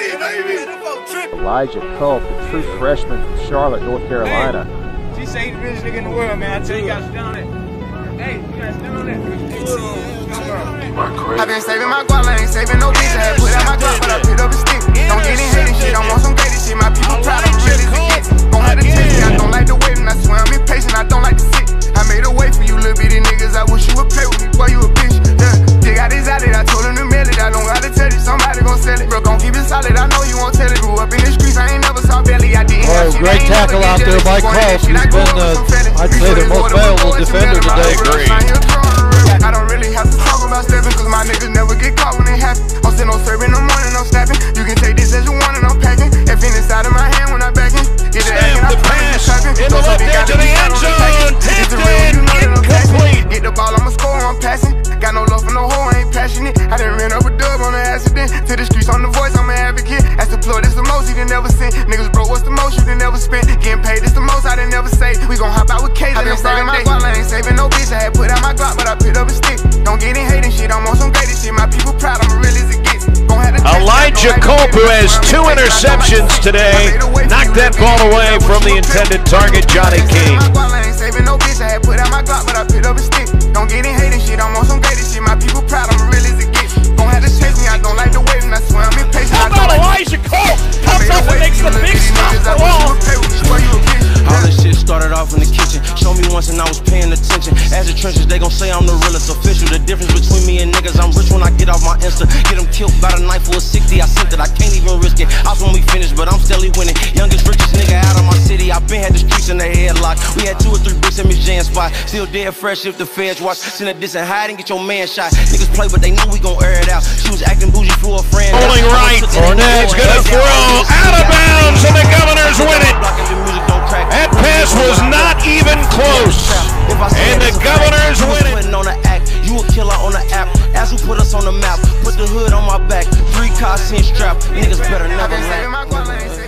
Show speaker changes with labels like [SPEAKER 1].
[SPEAKER 1] Elijah Culp, a true freshman from Charlotte, North Carolina.
[SPEAKER 2] She say he's the biggest nigga in the world, man. I tell you, you gotta stand on it. Hey, you gotta stand on it.
[SPEAKER 3] I've been saving my guap, I ain't saving no bitch. I had put out my guap, but I picked up a stick. Don't get in hating shit, I'm on some gated shit. My people proud, I'm real as it gets. Gon' have to tell me, I don't like the waiting. I swear I'm impatient, I don't like to sit. I made a way for you little bitty niggas. I wish you would play with me, boy, you a bitch. Yeah, dig out his outlet, I told him to mail it. I don't gotta tell it, somebody gon' sell it. Bro, gon' keep it solid, I know you won't tell it. Grew up in the streets, I ain't never saw belly. I didn't have shit,
[SPEAKER 4] great tackle out there by Culp. He's been, I'd say, their most valuable defender today.
[SPEAKER 1] Great.
[SPEAKER 3] I don't really have to talk about stepping, cause my niggas never get caught when it happen. I'm still on serve in the morning, I'm snapping. You can take this as you want and I'm packing. F in inside of my hand when I back in. Get the action, I promise you trapping.
[SPEAKER 4] In the left edge of the end zone. Tipped in, incomplete.
[SPEAKER 3] Get the ball, I'ma score, I'm passing. Got no love for no hoe, I ain't passionate. I done ran up a dub on an accident. To the streets on the voice, I'm an advocate. That's the plug, this the most you done never seen. Niggas broke, what's the most you done never spent? Getting paid, this the most I done never say. We gon' hop out with K. I been saving my guap, I ain't saving no bitch. I had put out my guap, but I picked up a stick. Don't get in hating shit, I'm on some gated shit. My people proud, I'm real as it gets.
[SPEAKER 4] Elijah Culp, who has 2 interceptions today, knocked that ball away from the intended target, Johnny King.
[SPEAKER 3] I ain't saving no bitch. I had put out my guap, but I picked up a stick. Don't get in hating shit, I'm on some gated shit. My people proud, I'm real as it gets. Gon' have to chase me, I don't like the waiting. I swear I'm impatient.
[SPEAKER 4] How about Elijah Culp? Comes up and makes the big stop for all.
[SPEAKER 5] All this shit started off in the kitchen. Show me once and I was paying attention. As the trenches, they gon' say I'm the realest official. The difference between me and niggas, I'm rich when I get off my Insta. Get them killed by the knife for a 60. I sent it, I can't even risk it. I was when we finished, but I'm steadily winning. Youngest, richest nigga out of my city. I been had the streets in the headlock. We had 2 or 3 bricks in Miss Jan's spot. Still dead fresh if the feds watch. Send a diss and hide and get your man shot. Niggas play, but they know we gon' air it out. She was acting bougie for a friend.
[SPEAKER 4] Rolling right. Fournette's gonna throw out of bounds, and the Governors win it. That pass was not even close, and the Governors win it.
[SPEAKER 5] On the act, you a killer on the app. As who put us on the map, put the hood on my back. 3 cars, 10 strap. Niggas better never laugh.